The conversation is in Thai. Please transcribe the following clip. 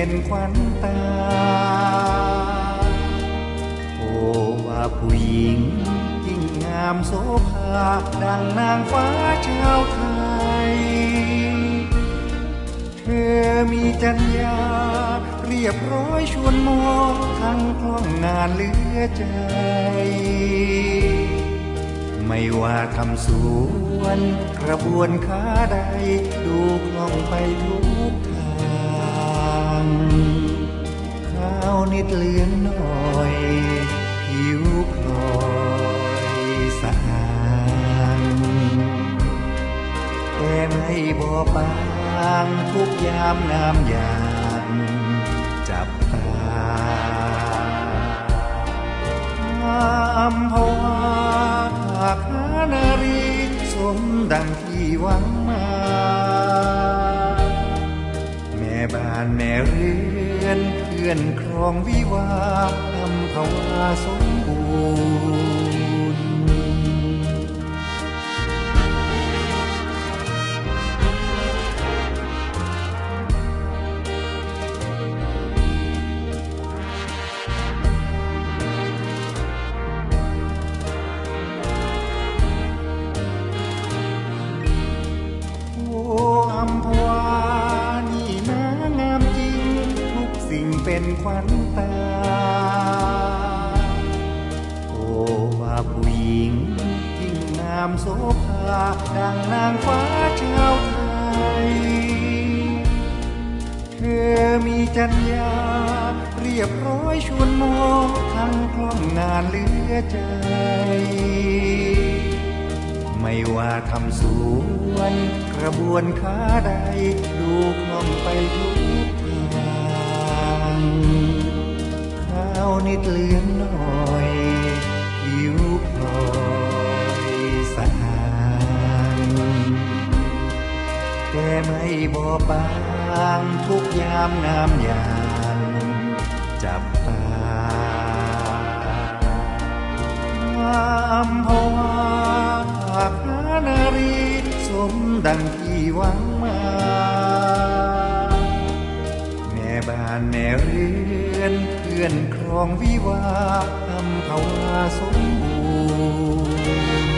เป็นขวัญตาโอ้ว่าผู้หญิงยิ่งงามโสภาดังนางฟ้าชาวไทยเธอมีจรรยาเรียบร้อยชวนมองทั้งคล่องงานเหลือใจไม่ว่าทำสวนกระบวนค้าใดดูคล่องไปทุกทางข้าวนิดเหลืองหน่อยผิวพลอยสะอาดแต่ไม่บ่บางทุกยามงามอย่างจับตอัมพวาหากหานารีสมดังที่หวังมาแม่บ้านแม่เรือนเพื่อนครองวิวาอัมพวาสมบูรณ์เป็นขวัญตาโอ้ว่าผู้หญิงยิ่งงามโสภาดังนางฟ้าชาวไทยเธอมีจรรยาเรียบร้อยชวนมองทั้งคล่องงานเหลือใจไม่ว่าทำสวนกระบวนค้าใดดูคล่องไปทุกข้าวนิดเหลืองหน่อยผิวพลอยสะอาดแต่ไม่บ่บางทุกยามงามอย่างจับตาอัมพวาหากหานารีสมดังที่หวังมาแม่บ้านแม่เรือนเพื่อนครองวิวาอัมพวาสมบูรณ์